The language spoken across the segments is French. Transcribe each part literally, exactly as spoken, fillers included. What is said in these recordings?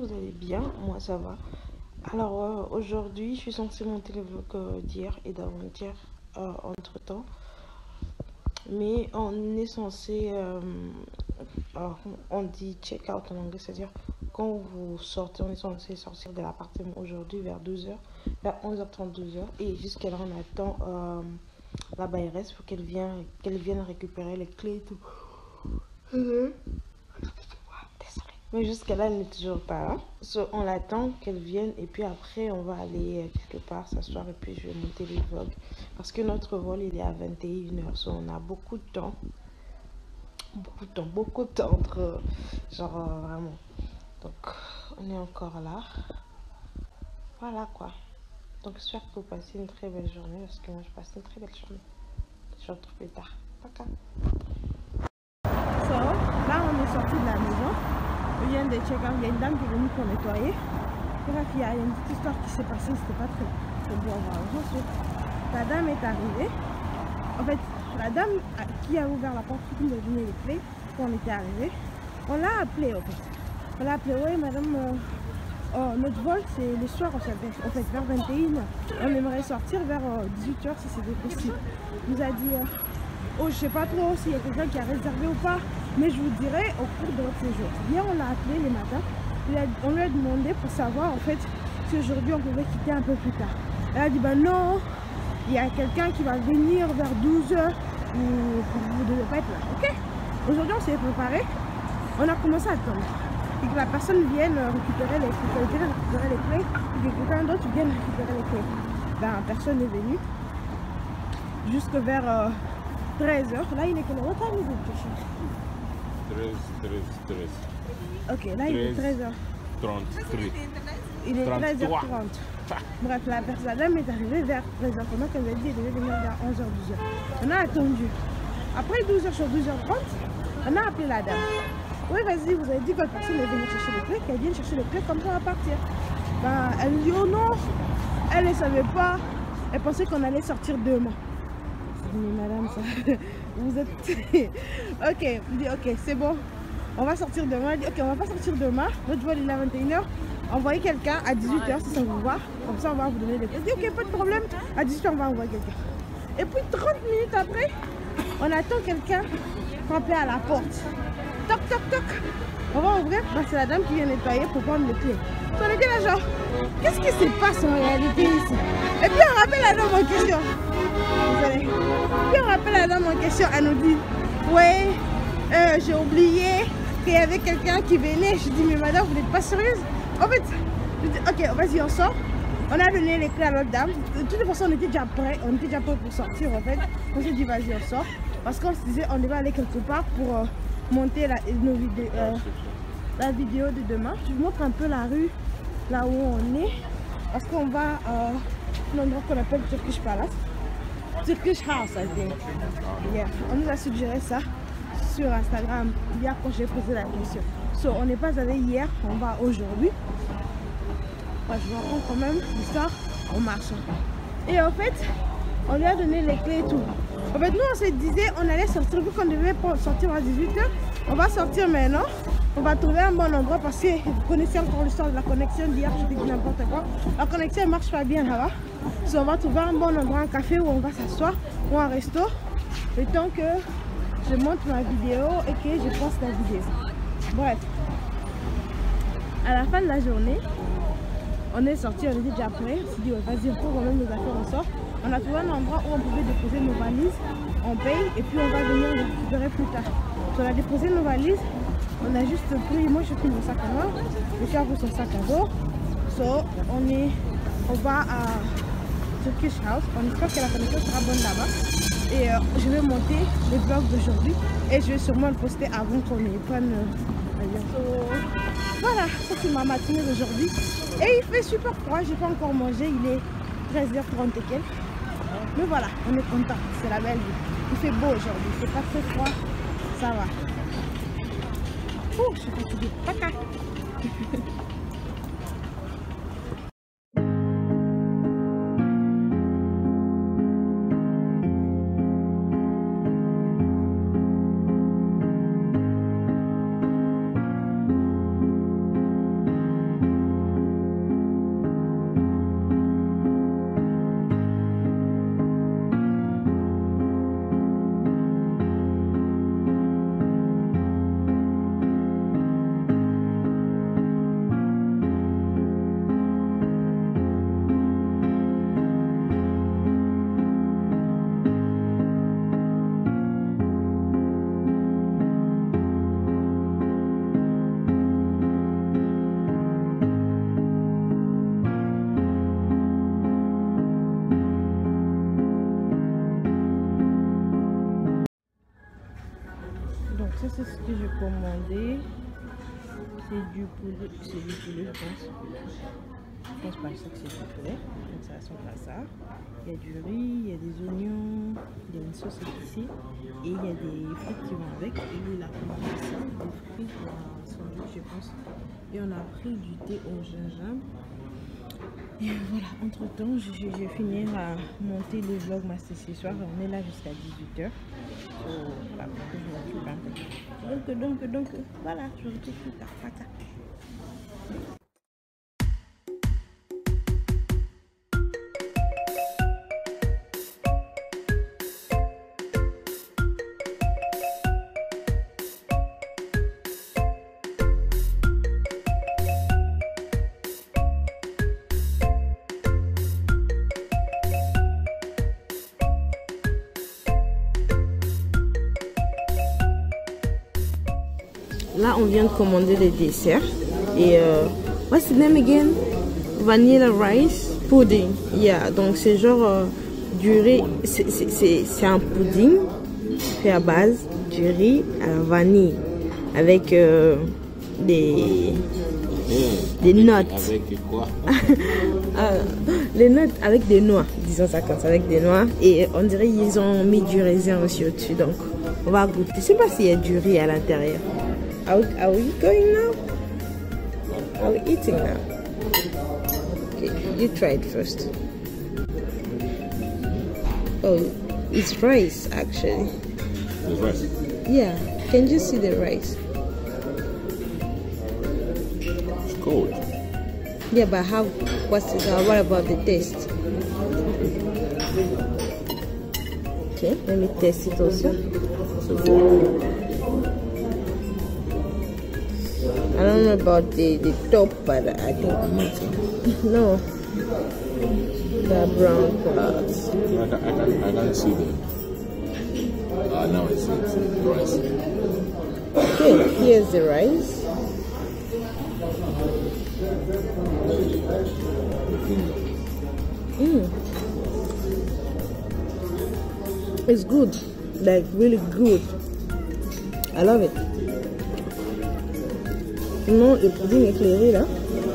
vous allez bien, moi ça va. Alors euh, aujourd'hui, je suis censée monter le vlog euh, d'hier et d'avant-hier euh, entre temps. Mais on est censé, euh, alors, on dit check out en anglais, c'est-à-dire quand vous sortez, on est censé sortir de l'appartement aujourd'hui vers douze heures, vers onze heures trente, douze heures. Et jusqu'à là, on attend euh, la bailleresse pour qu'elle vienne, qu'elle vienne récupérer les clés et tout. Désolée. Mais jusqu'à là, elle n'est toujours pas là. So, on l'attend qu'elle vienne et puis après, on va aller quelque part s'asseoir et puis je vais monter le vlog. Parce que notre vol, il est à vingt et une heures. So, on a beaucoup de temps. Beaucoup de temps, beaucoup de temps entre... Genre, euh, vraiment. Donc, on est encore là. Voilà quoi. Donc, j'espère que vous passez une très belle journée parce que moi, je passe une très belle journée. Je vous retrouve plus tard. Paka. So, là, on est sorti de la maison. Il y a des check il y a une dame qui est venue pour nettoyer. Et là, il y a une petite histoire qui s'est passée, c'était pas très, très beau à voir. Ensuite, la dame est arrivée. En fait, la dame qui a ouvert la porte, qui nous a donné les clés quand on était arrivé, on l'a appelée en fait. On l'a appelée, oui madame, euh, oh, notre vol c'est le soir, en fait, en fait vers vingt et une heures. On aimerait sortir vers euh, dix-huit heures si c'était possible. Il nous a dit, euh, oh je sais pas trop s'il y a quelqu'un qui a réservé ou pas. Mais je vous dirai au cours de votre séjour. Hier, on l'a appelé le matin. On lui a demandé pour savoir en fait si aujourd'hui on pouvait quitter un peu plus tard. Elle a dit bah non, il y a quelqu'un qui va venir vers douze heures. Vous ne devez pas être là. Ok. Aujourd'hui, on s'est préparé. On a commencé à attendre. Et que la personne vienne récupérer les clés, récupérer les clés, et que quelqu'un d'autre vienne récupérer les clés. Ben, personne n'est venu. Jusque vers euh, treize heures. Là, il est quelle heure? What time is it? treize, treize, treize. Ok, là il est treize heures trente-trois. Il est treize heures trente. Bref, la personne, la dame est arrivée vers treize heures. Pendant qu'elle nous a dit qu'elle devait venir vers onze heures, douze heures. On a attendu. Après douze heures sur douze heures trente, on a appelé la dame. Oui, vas-y, vous avez dit que la personne est venue chercher les clés, qu'elle vienne chercher les clés, comme ça on va partir. Ben, elle nous dit oh non, elle ne savait pas. Elle pensait qu'on allait sortir demain. Mais madame, ça... vous êtes... ok, on dit ok, c'est bon. On va sortir demain. Elle dit ok, on va pas sortir demain. Notre vol il est à vingt et une heures. Envoyez quelqu'un à dix-huit heures si ça vous va. Comme ça, on va vous donner les clés. Elle dit ok, pas de problème. À dix-huit heures, on va envoyer quelqu'un. Et puis trente minutes après, on attend quelqu'un frapper à la porte. Toc, toc, toc. On va ouvrir. Bah, c'est la dame qui vient nettoyer pour prendre les clés. On était là genre, qu'est-ce qui se passe en réalité ici? Et puis on rappelle la dame en question. Désolée. Puis on rappelle la dame en question, elle nous dit ouais, euh, j'ai oublié qu'il y avait quelqu'un qui venait. Je dis mais madame, vous n'êtes pas sérieuse? En fait, je dis ok, vas-y, on sort. On a donné les clés à l'autre dame. De toute façon, on était déjà prêts, on était déjà prêts pour sortir en fait. On s'est dit vas-y, on sort. Parce qu'on se disait on devait aller quelque part pour euh, monter la, nos vidéos, euh, la vidéo de demain. Je vous montre un peu la rue, là où on est. Parce qu'on va à un endroit qu'on appelle Turkish Palace. Turkish House, I think. Yeah. On nous a suggéré ça sur Instagram hier quand j'ai posé la question. So, on n'est pas allé hier, on va aujourd'hui. Ouais, je vous raconte quand même l'histoire en marchant. Et en fait, on lui a donné les clés et tout. En fait, nous on se disait on allait sortir, vu qu'on devait sortir à dix-huit heures. On va sortir maintenant. On va trouver un bon endroit parce que vous connaissez encore l'histoire de la connexion d'hier, je te dis n'importe quoi. La connexion ne marche pas bien là-bas. So, on va trouver un bon endroit, un café où on va s'asseoir ou un resto. Le temps que je monte ma vidéo et que je poste la vidéo. Bref. À la fin de la journée, on est sorti, on était déjà prêts. On s'est dit ouais, vas-y, on peut remettre nos affaires, on sort. On a trouvé un endroit où on pouvait déposer nos valises. On paye et puis on va venir les récupérer plus tard. So, on a déposé nos valises. On a juste pris, moi je pris mon sac à main, le chien pour son sac à dos. So, on est, on va à Turkish House. On espère que la connexion sera bonne là-bas. Et euh, je vais monter le vlog d'aujourd'hui et je vais sûrement le poster avant qu'on y prenne l'avion. So, voilà, ça c'est ma matinée d'aujourd'hui. Et il fait super froid, j'ai pas encore mangé, il est treize heures trente et quelques. Mais voilà, on est content, c'est la belle vie. Il fait beau aujourd'hui, c'est pas très froid, ça va. Ouh, je suis fatiguée. Paka. ça c'est ce que j'ai commandé. C'est du poulet, c'est du poulet je pense. Je pense pas ça que c'est du poulet. Donc ça ressemble à ça. Il y a du riz, il y a des oignons, il y a une sauce épicée et il y a des frites qui vont avec. Et il a commandé ça, des frites pour un sandwich je pense. Et on a pris du thé au gingembre. Et voilà, entre temps, je vais finir à monter le vlog master ce soir. On est là jusqu'à dix-huit heures. So, voilà, je m'occupe un peu. Donc, donc, donc, voilà, je vous retrouve plus tard. Tata. Là, on vient de commander les desserts. Et euh, what's the name again? Vanilla rice pudding. Yeah, donc c'est genre euh, du riz. C'est un pudding fait à base du riz à la vanille avec euh, des des notes. Avec quoi? euh, les notes avec des noix, disons ça comme ça, avec des noix. Et on dirait qu'ils ont mis du raisin aussi au-dessus. Donc, on va goûter. Je sais pas s'il y a du riz à l'intérieur. Are we, are we going now? Are we eating now? Okay, you try it first. Oh, it's rice actually. It's rice. Yeah, can you see the rice? It's cold. Yeah, but how? What's it? Uh, what about the taste? Okay, let me taste it also. I don't know about the, the top, but I think no, the brown parts. I can, I can, I can see the. Ah, uh, now it's, it's the rice. Okay, here's the rice. Mm. It's good, like really good. I love it. Non, le pudding éclairé là.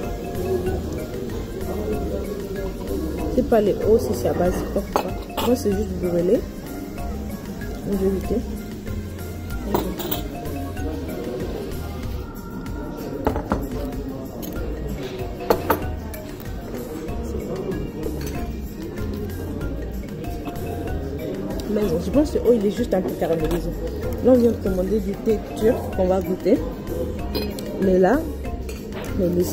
C'est pas les hauts, c'est à base de porc. Moi, c'est juste brûlé. Je vais goûter. Mais je pense que le haut, il est juste un peu caramélisé. Là, on vient de commander du thé turc qu'on va goûter. Mais là, mais le...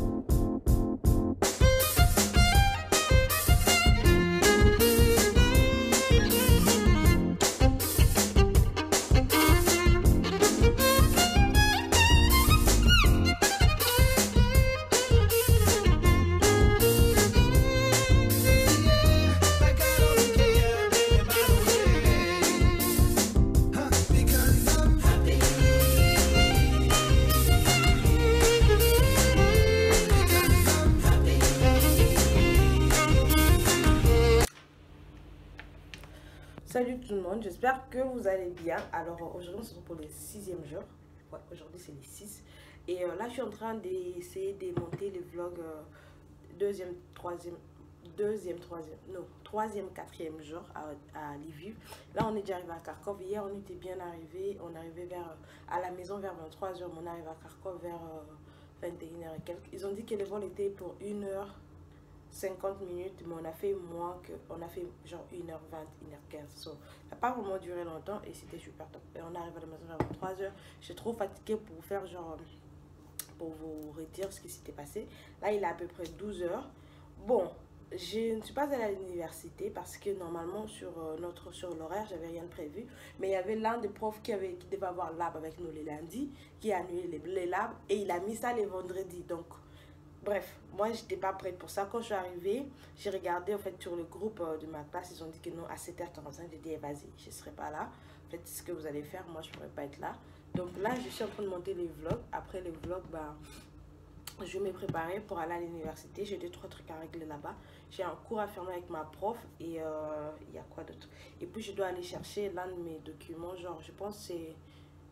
Salut tout le monde, j'espère que vous allez bien. Alors aujourd'hui on se retrouve pour le sixième jour. Ouais, aujourd'hui c'est les six. Et euh, là je suis en train d'essayer de monter les vlogs euh, deuxième, troisième, deuxième, troisième, non, troisième, quatrième jour à, à Lviv. Là on est déjà arrivé à Kharkov. Hier on était bien arrivé, on est arrivé vers, à la maison vers vingt-trois heures, on arrive à Kharkov vers euh, vingt et une heures et quelques. Ils ont dit que le vol était pour une heure cinquante minutes, mais on a fait moins que, on a fait genre une heure vingt, une heure quinze. So, ça n'a pas vraiment duré longtemps et c'était super top. Et on arrive à la maison vers vingt-trois heures. Je suis trop fatiguée pour faire genre, pour vous redire ce qui s'était passé. Là, il est à peu près douze heures. Bon, je ne suis pas allée à l'université parce que normalement sur euh, notre sur l'horaire, j'avais rien de prévu. Mais il y avait l'un des profs qui, avait, qui devait avoir lab avec nous les lundis, qui a annulé les, les labs et il a mis ça les vendredis. Donc, bref, moi j'étais pas prête pour ça. Quand je suis arrivée, j'ai regardé en fait sur le groupe euh, de ma classe, ils ont dit que non, à sept heures quarante-cinq, j'ai dit eh, vas-y, je serai pas là. Faites ce que vous allez faire, moi je pourrais pas être là. Donc là, je suis en train de monter les vlogs. Après les vlogs, bah, je vais me préparer pour aller à l'université. J'ai deux, trois trucs à régler là-bas. J'ai un cours à faire avec ma prof et euh, il y a quoi d'autre? Et puis je dois aller chercher l'un de mes documents, genre je pense c'est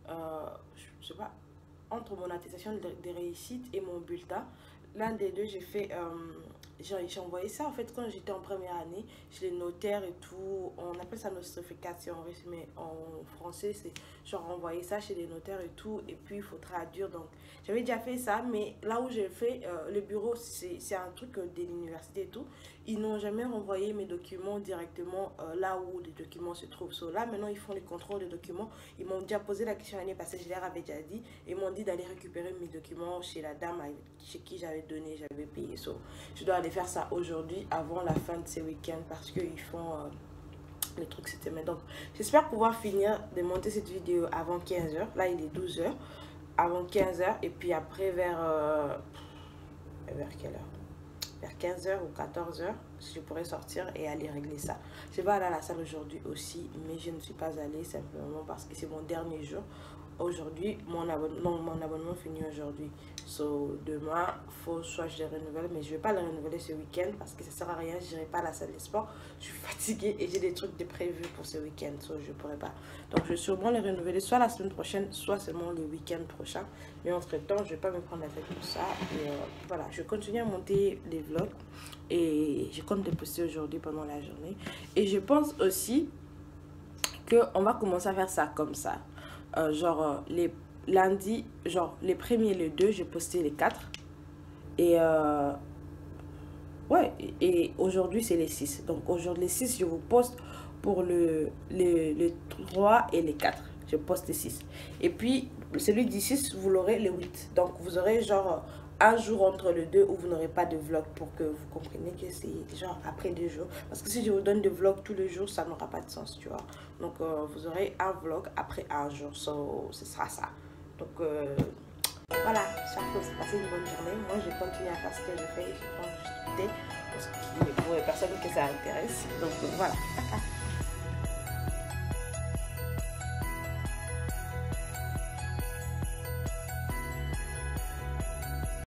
euh, je sais pas, entre mon attestation de, de réussite et mon bulletin. L'un des deux, j'ai fait, euh, j'ai envoyé ça en fait quand j'étais en première année chez les notaires et tout. On appelle ça notification, mais en français, c'est genre envoyer ça chez les notaires et tout. Et puis il faut traduire. Donc j'avais déjà fait ça, mais là où j'ai fait, euh, le bureau, c'est un truc de l'université et tout. Ils n'ont jamais renvoyé mes documents directement euh, là où les documents se trouvent. So, là, maintenant, ils font les contrôles des documents. Ils m'ont déjà posé la question l'année passée, je leur avais déjà dit. Ils m'ont dit d'aller récupérer mes documents chez la dame chez qui j'avais donné, j'avais payé. So, je dois aller faire ça aujourd'hui avant la fin de ces week-ends parce qu'ils font euh, les trucs cette semaine. Donc, j'espère pouvoir finir de monter cette vidéo avant quinze heures. Là, il est douze heures. Avant quinze heures. Et puis après, vers... Euh, vers quelle heure? Vers quinze heures ou quatorze heures, je pourrais sortir et aller régler ça. Je vais aller à la salle aujourd'hui aussi, mais je ne suis pas allée simplement parce que c'est mon dernier jour. Aujourd'hui, mon abonnement, mon abonnement finit aujourd'hui. So, demain, faut soit je le renouvelle, mais je ne vais pas le renouveler ce week-end parce que ça ne sert à rien. Je n'irai pas à la salle de sport. Je suis fatiguée et j'ai des trucs de prévus pour ce week-end. So, je ne pourrai pas. Donc, je vais sûrement le renouveler soit la semaine prochaine, soit seulement le week-end prochain. Mais entre-temps, je ne vais pas me prendre la tête pour ça. Et euh, voilà, je continue à monter les vlogs et je compte les poster aujourd'hui pendant la journée. Et je pense aussi qu'on va commencer à faire ça comme ça. Euh, genre euh, les lundis, genre les premiers, les deux, j'ai posté les quatre. Et euh, ouais, et, et aujourd'hui c'est les six. Donc aujourd'hui les six, je vous poste pour le, le, le trois et les quatre. Je poste les six. Et puis celui du six, vous l'aurez le huit. Donc vous aurez genre un jour entre les deux où vous n'aurez pas de vlog pour que vous compreniez que c'est genre après deux jours. Parce que si je vous donne des vlogs tous les jours, ça n'aura pas de sens, tu vois. Donc euh, vous aurez un vlog après un jour. So, ce sera ça. Donc euh, voilà, j'espère que vous passez une bonne journée. Moi, je continue à faire ce que je fais. Je prends juste pour, pour les personnes que ça intéresse. Donc voilà.